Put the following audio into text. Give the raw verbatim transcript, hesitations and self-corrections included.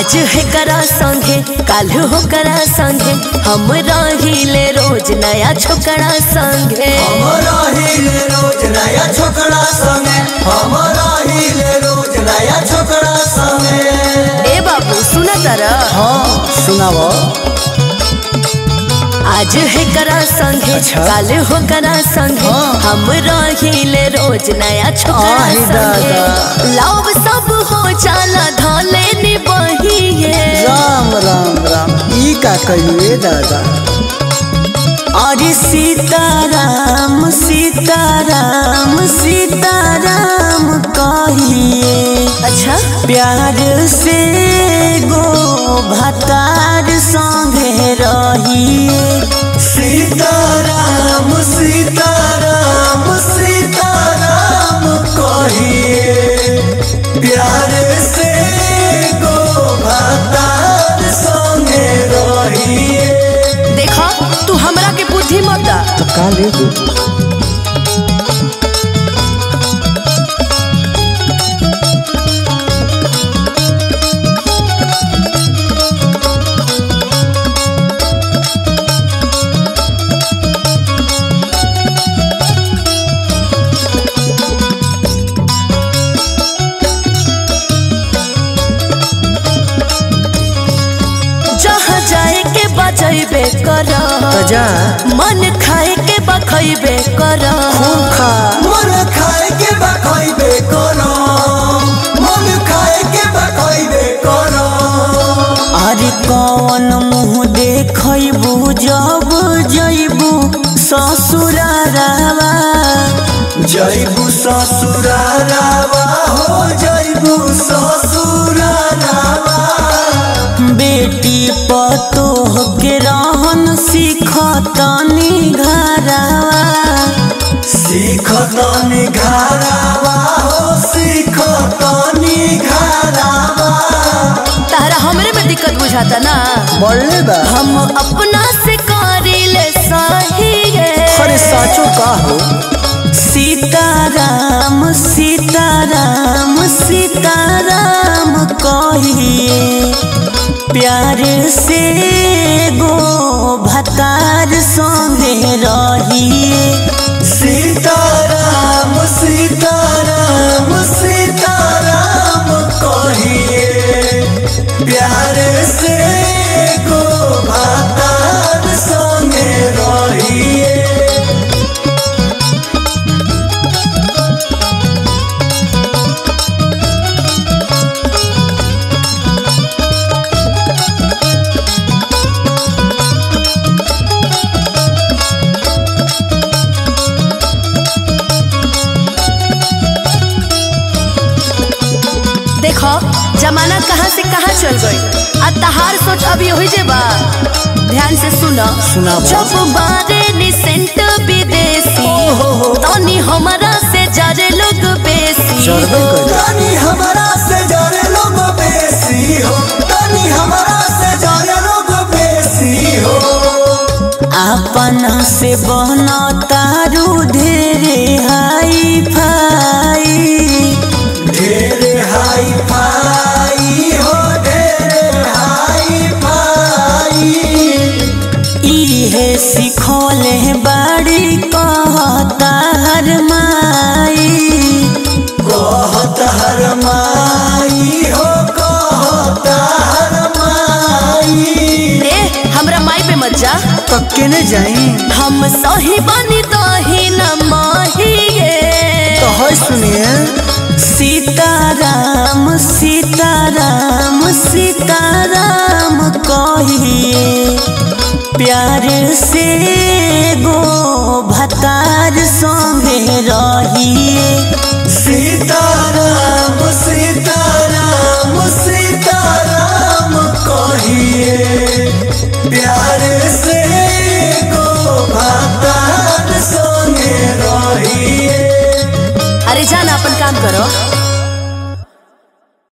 आज है करा संगे काल हो करा संगे हम रहिले रोज नया छोकरा संगे हम रहिले रोज नया छोकरा संगे हम रहिले रोज नया छोकरा संगे। ए बाबू सुना तारा? हाँ सुनाओ। आज है करा संगे अच्छा? काल हो करा संगे हाँ। हम रहिले रोज नया छोकरा संगे लव सब हो जाला धले निबहिए। राम राम राम ई का कहिए दादा। अरे सीताराम सीताराम सीताराम कहिए। अच्छा प्यार से गो भतार संगे रहिए। सीताराम सीताराम सीताराम कहिए। प्यार से गो भतार संगे रहिए। देखा तू हमरा के बुद्धि मत दा। तो का ले दो। बजैबे करा जा मन खाए के बखैबे करा मन खाए के बखैबे करा मन खाए के बखैबे करा। अरे कौन मुँह देखबू जब जैबू ससुरारावा। जैबू ससुरारावा हो जैबू ससुरारावा। बेटी पतोह के रहन सीखतनी घरावा। सीखतनी घरावा हो सीखतनी घरावा। तारा हमरे में दिक्कत बुझाता ना बोले बा हम अपना से करिले सही है। अरे साचो का हो। सीताराम सीताराम सीताराम कहिए। प्यार से गो भतार संगे रहिए। सीताराम सीताराम सीताराम कहिए। प्यार से गो भतार संगे रहिए। देखो जमाना कहाँ से कहाँ चल गई आ तहार सोच अभी हो जेबा। ध्यान से सुनो सुना जब बारे निसेंट विदेशी तनी हमरा से जारे लोग बेसी तनी हमरा से जारे लोग बेसी हो तनी हमरा से जारे लोग बेसी हो। अपना से बना तारू ढेरे हाई फाई। ढेरे हाई फाई हो ढेरे हाई फाई। इहे सिखोले बाड़ी कहता हर माई। कहता हर माई हो कहता हर माई। ए हमरा माई पे मत जा। तो केने जाई हम सही बनी तो ही न माहिए। तो है सुनिए। सीताराम सीताराम सीताराम कहिए। प्यार से गो भतार संगे रहिए। सीताराम सीताराम सीताराम कहिए। प्यार से गो भतार संगे रहिए। अरे जान अपन काम करो।